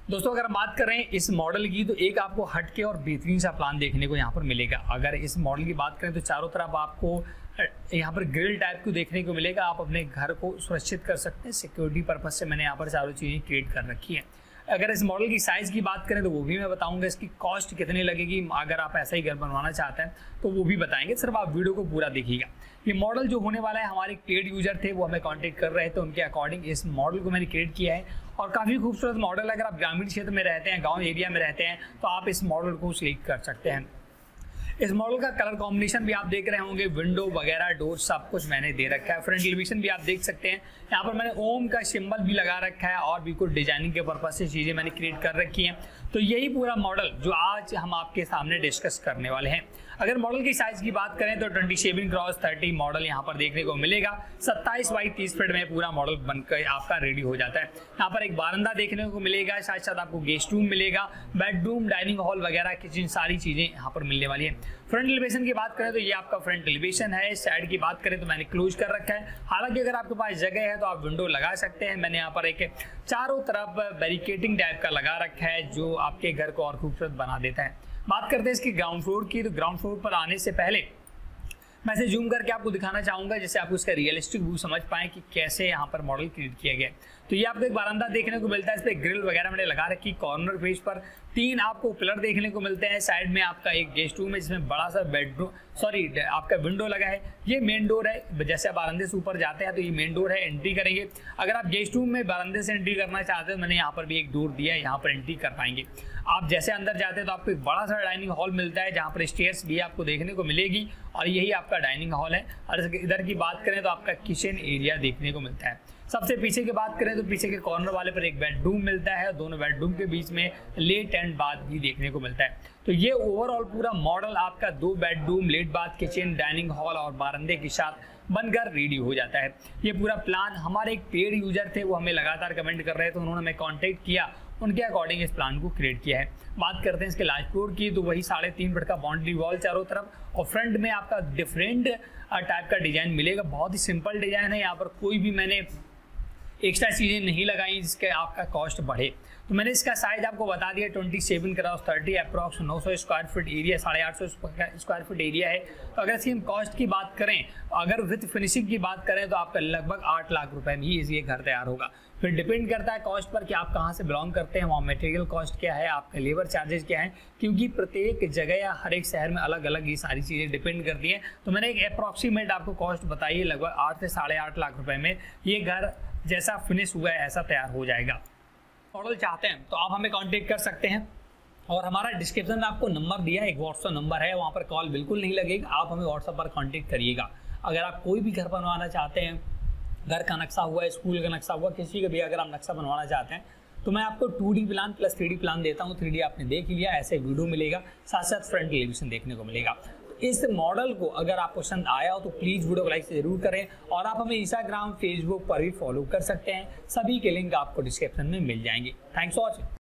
दोस्तों अगर हम बात करें इस मॉडल की तो एक आपको हटके और बेहतरीन सा प्लान देखने को यहाँ पर मिलेगा। अगर इस मॉडल की बात करें तो चारों तरफ आपको यहाँ पर ग्रिल टाइप को देखने को मिलेगा। आप अपने घर को सुरक्षित कर सकते हैं। सिक्योरिटी पर्पज से मैंने यहाँ पर चारों चीज़ें क्रिएट कर रखी है। अगर इस मॉडल की साइज़ की बात करें तो वो भी मैं बताऊंगा। इसकी कॉस्ट कितनी लगेगी, अगर आप ऐसा ही घर बनवाना चाहते हैं तो वो भी बताएंगे। सिर्फ आप वीडियो को पूरा देखिएगा। ये मॉडल जो होने वाला है, हमारे पेड यूजर थे वो हमें कांटेक्ट कर रहे थे, उनके अकॉर्डिंग इस मॉडल को मैंने क्रिएट किया है और काफ़ी खूबसूरत मॉडल। अगर आप ग्रामीण क्षेत्र में रहते हैं, गाँव एरिया में रहते हैं तो आप इस मॉडल को सिलेक्ट कर सकते हैं। इस मॉडल का कलर कॉम्बिनेशन भी आप देख रहे होंगे, विंडो वगैरह डोर सब कुछ मैंने दे रखा है। फ्रंट एलिवेशन भी आप देख सकते हैं। यहाँ पर मैंने ओम का सिंबल भी लगा रखा है और भी कुछ डिजाइनिंग के पर्पज से चीज़ें मैंने क्रिएट कर रखी हैं। तो यही पूरा मॉडल जो आज हम आपके सामने डिस्कस करने वाले हैं। अगर मॉडल की साइज की बात करें तो 27x30 मॉडल यहाँ पर देखने को मिलेगा। 27x30 फीट में पूरा मॉडल बनकर आपका रेडी हो जाता है। यहाँ पर एक बारंदा देखने को मिलेगा, साथ साथ आपको गेस्ट रूम मिलेगा, बेडरूम, डाइनिंग हॉल वगैरह किचन सारी चीजें यहाँ पर मिलने वाली है। फ्रंट एलिवेशन की बात करें तो ये आपका फ्रंट एलिवेशन है। साइड की बात करें तो मैंने क्लोज कर रखा है। हालांकि अगर आपके पास जगह है तो आप विंडो लगा सकते हैं। मैंने यहाँ पर एक चारों तरफ बैरिकेडिंग टाइप का लगा रखा है जो आपके घर को और खूबसूरत बना देता है। बात करते हैं इसकी ग्राउंड फ्लोर की, तो ग्राउंड फ्लोर पर आने से पहले मैं इसे जूम करके आपको दिखाना चाहूंगा जिससे आपको इसका रियलिस्टिक व्यू समझ पाएं कि कैसे यहाँ पर मॉडल क्रिएट किया गया है। तो ये आपको एक बारंदा देखने को मिलता है, इस पर ग्रिल वगैरह मैंने लगा रखी। कॉर्नर पेज पर 3 आपको पिलर देखने को मिलते हैं। साइड में आपका एक गेस्ट रूम है जिसमें बड़ा सा आपका विंडो लगा है। ये मेन डोर है। जैसे आप बारंदे से ऊपर जाते हैं तो ये मेन डोर है, एंट्री करेंगे। अगर आप गेस्ट रूम में बारंदे से एंट्री करना चाहते हैं मैंने यहाँ पर भी एक डोर दिया है, यहाँ पर एंट्री कर पाएंगे। आप जैसे अंदर जाते हैं तो आपको एक बड़ा सा डाइनिंग हॉल मिलता है जहाँ पर स्टेयर्स भी आपको देखने को मिलेगी और यही आपका डाइनिंग हॉल है। और इधर की बात करें तो आपका किचन एरिया देखने को मिलता है। सबसे पीछे की बात करें तो पीछे के कॉर्नर वाले पर एक बेडरूम मिलता है। दोनों बेडरूम के बीच में लेट एंड बाथ भी देखने को मिलता है। तो ये ओवरऑल पूरा मॉडल आपका 2 बेडरूम, लेट बाथ, किचन, डाइनिंग हॉल और बारंदे के साथ बनकर रेडी हो जाता है। ये पूरा प्लान हमारे एक पेड यूजर थे, वो हमें लगातार कमेंट कर रहे थे, उन्होंने हमें कांटेक्ट किया, उनके अकॉर्डिंग इस प्लान को क्रिएट किया है। बात करते हैं इसके लास्ट फ्लोर की, तो वही 3.5 फीट का बाउंड्री वॉल चारों तरफ और फ्रंट में आपका डिफरेंट टाइप का डिजाइन मिलेगा। बहुत ही सिंपल डिजाइन है। यहाँ पर कोई भी मैंने एक्स्ट्रा चीज़ें नहीं लगाई जिसके आपका कॉस्ट बढ़े। तो मैंने इसका साइज आपको बता दिया 27x30 approx 900 square feet area, 850 square feet area है। तो अगर इसकी हम कॉस्ट की बात करें, अगर विथ फिनिशिंग की बात करें तो आपका लगभग 8 लाख रुपए में ही ये घर तैयार होगा। फिर डिपेंड करता है कॉस्ट पर कि आप कहाँ से बिलोंग करते हैं, वहाँ मटेरियल कॉस्ट क्या है, आपका लेबर चार्जेस क्या है, क्योंकि प्रत्येक जगह या हर एक शहर में अलग अलग ये सारी चीज़ें डिपेंड करती हैं। तो मैंने एक अप्रॉक्सीमेट आपको कॉस्ट बताई है, लगभग 8 से 8.5 लाख रुपए में ये घर जैसा फिनिश हुआ है ऐसा तैयार हो जाएगा। मॉडल चाहते हैं तो आप हमें कांटेक्ट कर सकते हैं और हमारा डिस्क्रिप्शन में आपको नंबर दिया है, एक व्हाट्सएप नंबर है, वहाँ पर कॉल बिल्कुल नहीं लगेगा। आप हमें व्हाट्सएप पर कांटेक्ट करिएगा। अगर आप कोई भी घर बनवाना चाहते हैं, घर का नक्शा हुआ, स्कूल का नक्शा हुआ, किसी का भी अगर आप नक्शा बनवाना चाहते हैं तो मैं आपको 2D plan plus 3D plan देता हूँ। 3D आपने देख लिया, ऐसे वीडियो मिलेगा, साथ साथ फ्रंट एलिवेशन देखने को मिलेगा। इस मॉडल को अगर आपको पसंद आया हो तो प्लीज़ वीडियो को लाइक जरूर करें और आप हमें इंस्टाग्राम, फेसबुक पर भी फॉलो कर सकते हैं। सभी के लिंक आपको डिस्क्रिप्शन में मिल जाएंगे। Thanks for watching.